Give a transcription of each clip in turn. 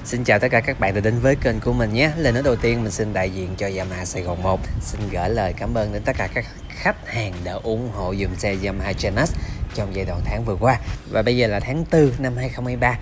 Xin chào tất cả các bạn đã đến với kênh của mình nhé. Lời nói đầu tiên mình xin đại diện cho Yamaha Sài Gòn 1 xin gửi lời cảm ơn đến tất cả các khách hàng đã ủng hộ dùm xe Yamaha Genesis trong giai đoạn tháng vừa qua. Và bây giờ là tháng 4 năm 2023.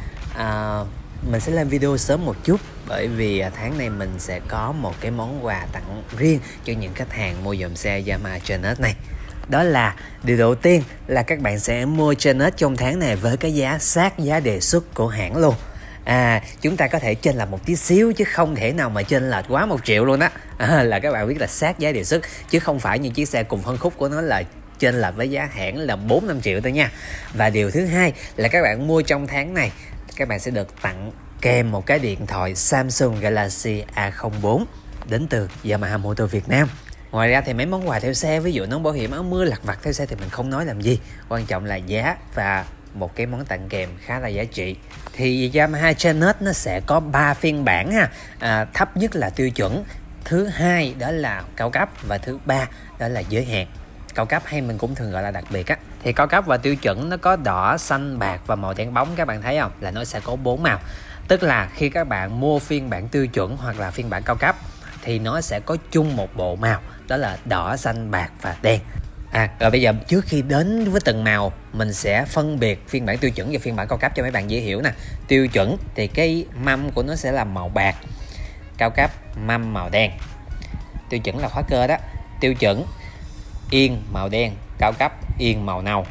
Mình sẽ làm video sớm một chút bởi vì tháng này mình sẽ có một cái món quà tặng riêng cho những khách hàng mua dùm xe Yamaha Genesis này. Đó là điều đầu tiên là các bạn sẽ mua Genesis trong tháng này với cái giá sát giá đề xuất của hãng luôn. Chúng ta có thể chênh lệch một tí xíu chứ không thể nào mà chênh lệch quá 1 triệu luôn á. Là các bạn biết là sát giá đề xuất chứ không phải như chiếc xe cùng phân khúc của nó là chênh lệch với giá hãng là 4-5 triệu thôi nha. Và điều thứ hai là các bạn mua trong tháng này các bạn sẽ được tặng kèm một cái điện thoại Samsung Galaxy A04 đến từ Yamaha Motor Việt Nam. Ngoài ra thì mấy món quà theo xe, ví dụ nón bảo hiểm, áo mưa, lặt vặt theo xe thì mình không nói làm gì. Quan trọng là giá và một cái món tặng kèm khá là giá trị. Thì Yamaha Genesis nó sẽ có 3 phiên bản ha. Thấp nhất là tiêu chuẩn, thứ hai đó là cao cấp và thứ ba đó là giới hạn. Cao cấp hay mình cũng thường gọi là đặc biệt á. Thì cao cấp và tiêu chuẩn nó có đỏ, xanh, bạc và màu đen bóng, các bạn thấy không? Là nó sẽ có 4 màu. Tức là khi các bạn mua phiên bản tiêu chuẩn hoặc là phiên bản cao cấp thì nó sẽ có chung một bộ màu, đó là đỏ, xanh, bạc và đen. Rồi bây giờ trước khi đến với từng màu, mình sẽ phân biệt phiên bản tiêu chuẩn và phiên bản cao cấp cho mấy bạn dễ hiểu nè. Tiêu chuẩn thì cái mâm của nó sẽ là màu bạc, cao cấp mâm màu đen. Tiêu chuẩn là khóa cơ đó. Tiêu chuẩn yên màu đen, cao cấp yên màu nâu.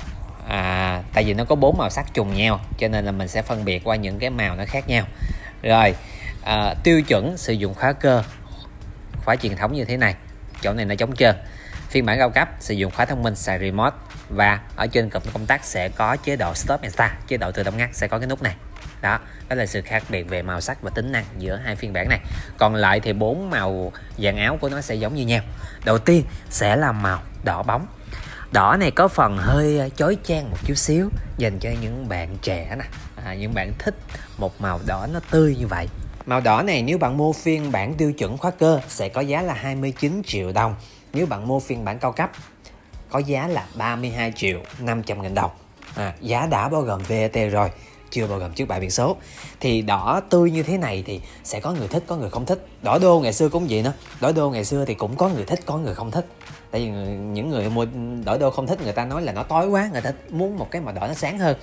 Tại vì nó có 4 màu sắc trùng nhau cho nên là mình sẽ phân biệt qua những cái màu nó khác nhau. Rồi tiêu chuẩn sử dụng khóa cơ, khóa truyền thống như thế này, chỗ này nó trống trơn. Phiên bản cao cấp sử dụng khóa thông minh xài remote và ở trên cụm công tắc sẽ có chế độ stop and start, chế độ tự động ngắt sẽ có cái nút này. Đó là sự khác biệt về màu sắc và tính năng giữa hai phiên bản này. Còn lại thì 4 màu dàn áo của nó sẽ giống như nhau. Đầu tiên sẽ là màu đỏ bóng. Đỏ này có phần hơi chói chang một chút xíu dành cho những bạn trẻ nè, những bạn thích một màu đỏ nó tươi như vậy. Màu đỏ này nếu bạn mua phiên bản tiêu chuẩn khóa cơ sẽ có giá là 29 triệu đồng. Nếu bạn mua phiên bản cao cấp có giá là 32 triệu 500 nghìn đồng. Giá đã bao gồm VAT rồi, chưa bao gồm trước bạ biển số. Thì đỏ tươi như thế này thì sẽ có người thích, có người không thích. Đỏ đô ngày xưa cũng vậy nữa. Đỏ đô ngày xưa thì cũng có người thích, có người không thích. Tại vì những người mua đỏ đô không thích, người ta nói là nó tối quá, người ta muốn một cái màu đỏ nó sáng hơn.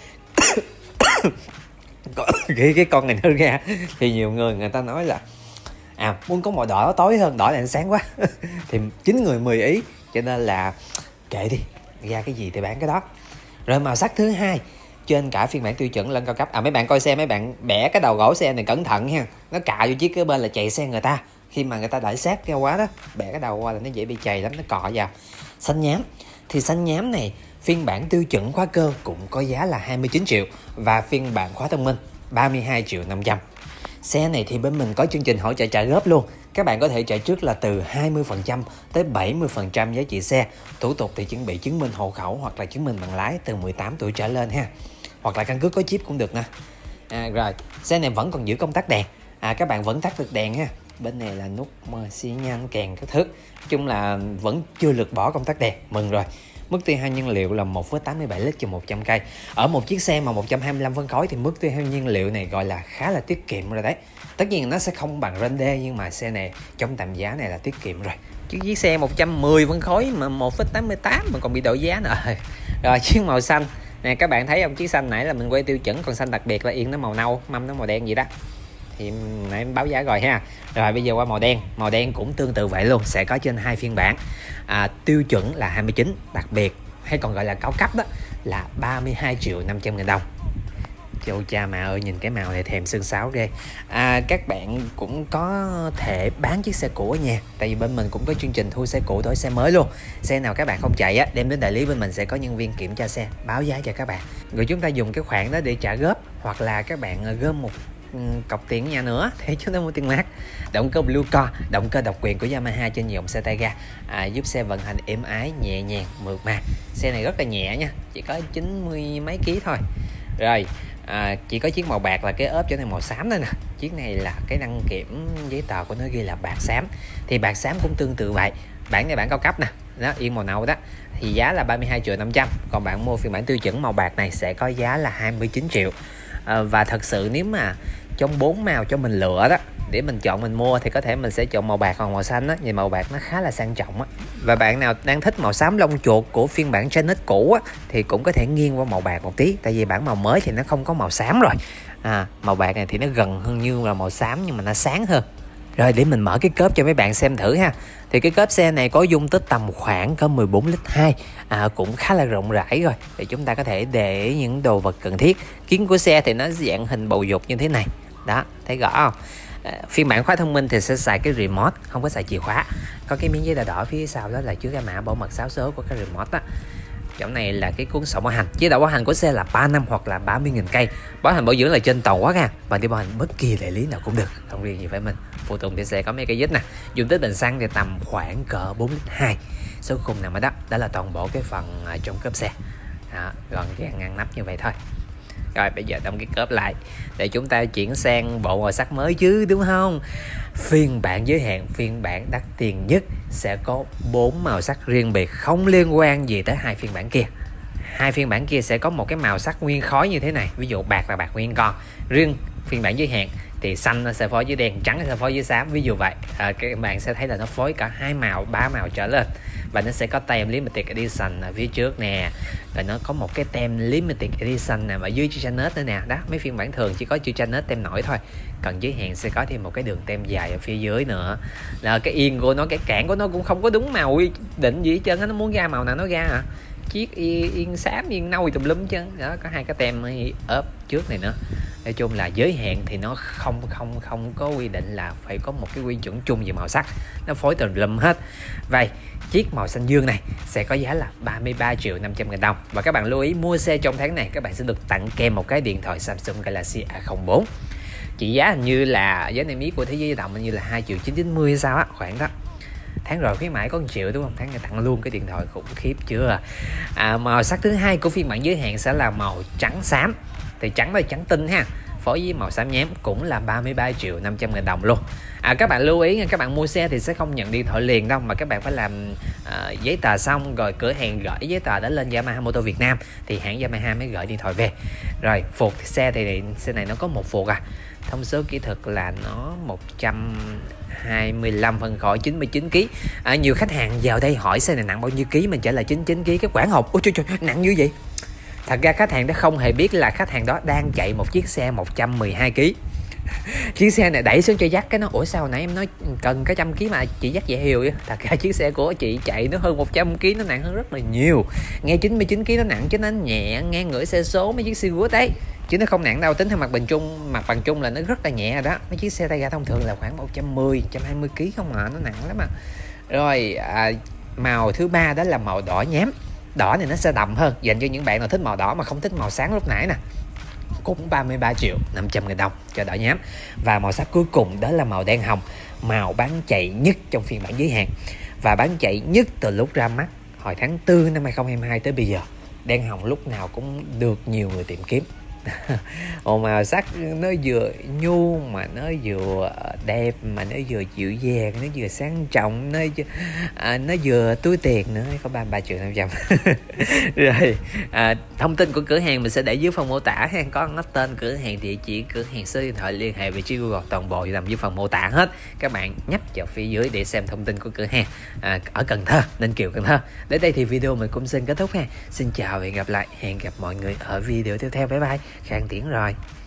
cái con này nó ra thì nhiều người ta nói là muốn có màu đỏ tối hơn, đỏ là nó sáng quá. Thì 9 người 10 ý, cho nên là kệ đi, ra cái gì thì bán cái đó. Rồi màu sắc thứ hai trên cả phiên bản tiêu chuẩn lên cao cấp. Mấy bạn coi xe, mấy bạn bẻ cái đầu gỗ xe này cẩn thận nha, nó cạ vô chiếc kế bên là chạy xe người ta. Khi mà người ta đẩy sát ra quá đó, bẻ cái đầu qua là nó dễ bị chày lắm, nó cọ vào. Xanh nhám thì xanh nhám này phiên bản tiêu chuẩn khóa cơ cũng có giá là 29 triệu và phiên bản khóa thông minh 32 triệu 500. Xe này thì bên mình có chương trình hỗ trợ trả góp luôn. Các bạn có thể trả trước là từ 20% tới 70% giá trị xe. Thủ tục thì chuẩn bị chứng minh hộ khẩu hoặc là chứng minh bằng lái từ 18 tuổi trở lên ha. Hoặc là căn cước có chip cũng được nè. Rồi, xe này vẫn còn giữ công tắc đèn. Các bạn vẫn tắt được đèn ha. Bên này là nút xi nhan kèn các thứ. Nói chung là vẫn chưa lược bỏ công tắc đèn, mừng rồi. Mức tiêu hao nhiên liệu là 1,87 lít cho 100 cây. Ở một chiếc xe mà 125 phân khối thì mức tiêu hao nhiên liệu này gọi là khá là tiết kiệm rồi đấy. Tất nhiên nó sẽ không bằng Grande nhưng mà xe này trong tầm giá này là tiết kiệm rồi. Chứ chiếc xe 110 phân khối mà 1,88 mà còn bị đổi giá nữa. Rồi chiếc màu xanh nè, các bạn thấy không, chiếc xanh nãy là mình quay tiêu chuẩn, còn xanh đặc biệt là yên nó màu nâu, mâm nó màu đen gì đó. Thì nãy em báo giá rồi ha. Rồi bây giờ qua màu đen. Màu đen cũng tương tự vậy luôn, sẽ có trên 2 phiên bản. Tiêu chuẩn là 29, đặc biệt hay còn gọi là cao cấp đó là 32 triệu 500 nghìn đồng. Châu cha mà ơi, nhìn cái màu này thèm xương sáo ghê. Các bạn cũng có thể bán chiếc xe cũ ở nhà, tại vì bên mình cũng có chương trình thu xe cũ đổi xe mới luôn. Xe nào các bạn không chạy á, đem đến đại lý bên mình sẽ có nhân viên kiểm tra xe, báo giá cho các bạn. Rồi chúng ta dùng cái khoản đó để trả góp, hoặc là các bạn gom một cọc tiền ở nhà nữa để chúng ta mua tiền mát. Động cơ Blue Core, động cơ độc quyền của Yamaha trên dòng xe tay ga, giúp xe vận hành êm ái, nhẹ nhàng, mượt mà. Xe này rất là nhẹ nha, chỉ có 90 mấy ký thôi. Rồi chỉ có chiếc màu bạc là cái ốp cho nên màu xám thôi nè. Chiếc này là cái đăng kiểm giấy tờ của nó ghi là bạc xám, thì bạc xám cũng tương tự vậy. Bản này bản cao cấp nè, đó yên màu nâu đó, thì giá là 32 triệu 500. Còn bạn mua phiên bản tiêu chuẩn màu bạc này sẽ có giá là 29 triệu. Và thật sự nếu mà trong 4 màu cho mình lựa đó, để mình chọn mình mua thì có thể mình sẽ chọn màu bạc hoặc màu xanh á, vì màu bạc nó khá là sang trọng á. Và bạn nào đang thích màu xám lông chuột của phiên bản Genesis cũ á thì cũng có thể nghiêng qua màu bạc một tí, tại vì bản màu mới thì nó không có màu xám rồi. Màu bạc này thì nó gần hơn như là màu xám nhưng mà nó sáng hơn. Rồi để mình mở cái cốp cho mấy bạn xem thử ha. Thì cái cốp xe này có dung tích tầm khoảng có 14 lít 2, cũng khá là rộng rãi rồi, để chúng ta có thể để những đồ vật cần thiết. Kiến của xe thì nó dạng hình bầu dục như thế này. Đó, thấy rõ không? Phiên bản khóa thông minh thì sẽ xài cái remote, không có xài chìa khóa. Có cái miếng giấy đỏ phía sau đó là chứa cái mã bảo mật 6 số của cái remote đó. Chỗ này là cái cuốn sổ bảo hành. Chế độ bảo hành của xe là 3 năm hoặc là 30.000 cây. Bảo hành bảo dưỡng là trên toàn quốc nha. Và đi bảo hành bất kỳ đại lý nào cũng được, không riêng gì phải mình. Phụ tùng thì sẽ có mấy cây dít nè. Dung tích bình xăng thì tầm khoảng cỡ 4 lít 2. Số khung nằm ở đó. Đó là toàn bộ cái phần trong cốp xe. Gọn gàng ngăn nắp như vậy thôi. Rồi bây giờ đóng cái cốp lại để chúng ta chuyển sang bộ màu sắc mới chứ, đúng không? Phiên bản giới hạn, phiên bản đắt tiền nhất sẽ có 4 màu sắc riêng biệt, không liên quan gì tới hai phiên bản kia. Hai phiên bản kia sẽ có một cái màu sắc nguyên khối như thế này, ví dụ bạc là bạc nguyên con. Riêng phiên bản giới hạn thì xanh nó sẽ phối với đen, trắng nó sẽ phối với xám, ví dụ vậy. Các bạn sẽ thấy là nó phối cả 2 màu, 3 màu trở lên. Và nó sẽ có tem Limited Edition ở phía trước nè. Rồi nó có một cái tem Limited Edition nè, ở dưới chữ Genesis nữa nè. Đó, mấy phiên bản thường chỉ có chữ Genesis tem nổi thôi. Còn giới hạn sẽ có thêm một cái đường tem dài ở phía dưới nữa. Là cái yên của nó, cái cản của nó cũng không có đúng màu định gì hết trơn á, nó muốn ra màu nào nó ra hả? Chiếc yên xám, yên nâu tùm lum chứ. Đó, có hai cái tem ốp trước này nữa. Nói chung là giới hạn thì nó không có quy định là phải có một cái quy chuẩn chung về màu sắc, nó phối tùm lum hết. Vậy chiếc màu xanh dương này sẽ có giá là 33.500.000 đồng. Và các bạn lưu ý mua xe trong tháng này các bạn sẽ được tặng kèm một cái điện thoại Samsung Galaxy A04. Chỉ giá hình như là giá niêm yết của Thế giới di động hình như là 2.990 hay sao á, khoảng đó. Tháng rồi khuyến mãi có 1 triệu đúng không? Tháng này tặng luôn cái điện thoại khủng khiếp chưa? Màu sắc thứ hai của phiên bản giới hạn sẽ là màu trắng xám. Thì trắng là trắng tinh ha, phối với màu xám nhám cũng là 33.500.000 đồng luôn. Các bạn lưu ý nha, các bạn mua xe thì sẽ không nhận điện thoại liền đâu, mà các bạn phải làm giấy tờ xong rồi cửa hàng gửi giấy tờ đến lên Yamaha Motor Việt Nam thì hãng Yamaha mới gửi điện thoại về. Rồi phuộc xe thì xe này nó có một phuộc thông số kỹ thuật là nó 125 phân khối 99 kg. Nhiều khách hàng vào đây hỏi xe này nặng bao nhiêu ký, mình trả lời 99 kg, cái quảng hộp ôi trời, nặng như vậy. Thật ra khách hàng đó không hề biết là khách hàng đó đang chạy một chiếc xe 112 kg. Chiếc xe này đẩy xuống cho dắt cái nó ủa sao nãy em nói cần cả 100 kg mà chị dắt dễ hiểu vậy. Thật ra chiếc xe của chị chạy nó hơn 100 kg, nó nặng hơn rất là nhiều. Nghe 99 kg nó nặng chứ nó nhẹ ngang ngửa xe số mấy chiếc Sigut đấy, chứ nó không nặng đâu. Tính theo mặt bằng chung là nó rất là nhẹ rồi đó. Mấy chiếc xe tay ga thông thường là khoảng 110 120 kg không mà, nó nặng lắm mà. Rồi màu thứ ba đó là màu đỏ nhám. Đỏ này nó sẽ đậm hơn, dành cho những bạn nào thích màu đỏ mà không thích màu sáng lúc nãy nè. Cũng 33.500.000 đồng cho đỏ nhám. Và màu sắc cuối cùng đó là màu đen hồng, màu bán chạy nhất trong phiên bản giới hạn và bán chạy nhất từ lúc ra mắt hồi tháng 4 năm 2022 tới bây giờ. Đen hồng lúc nào cũng được nhiều người tìm kiếm. Một màu sắc nó vừa nhu mà nó vừa đẹp, mà nó vừa dịu dàng, nó vừa sang trọng, nó vừa túi tiền nữa, có 33.500.000. Rồi thông tin của cửa hàng mình sẽ để dưới phần mô tả ha, có nó tên cửa hàng, địa chỉ cửa hàng, số điện thoại liên hệ, vị trí Google, toàn bộ nằm dưới phần mô tả hết. Các bạn nhấp vào phía dưới để xem thông tin của cửa hàng ở Cần Thơ, Ninh Kiều, Cần Thơ. Đến đây thì video mình cũng xin kết thúc ha. Xin chào và hẹn gặp lại, hẹn gặp mọi người ở video tiếp theo. Bye bye. Khang Tiến rồi.